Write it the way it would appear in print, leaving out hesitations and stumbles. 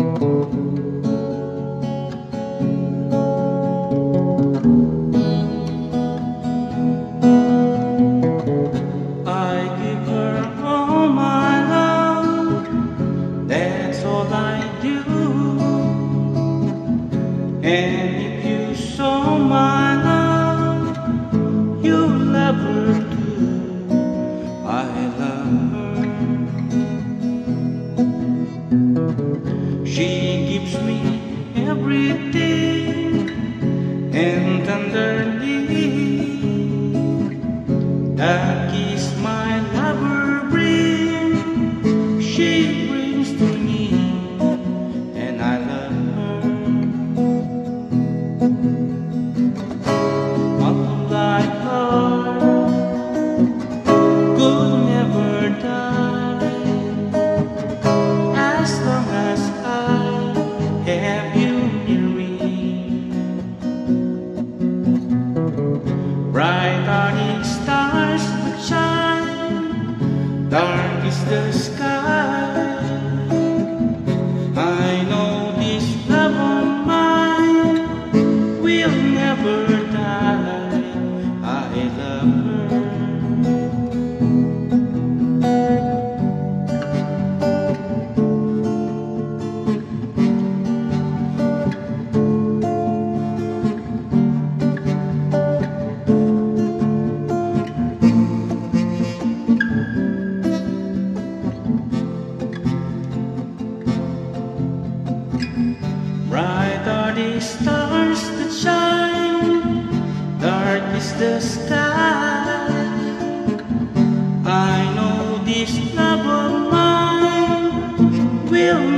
And if you saw my love, you'll never do. I love her. She gives me everything, and underneath that kiss my lover brings, she brings to me, and I love her. Bright are the stars that shine, dark is the sky. I know this love of mine will never die. I love her. Bright are the stars that shine, dark is the sky. I know this love of mine will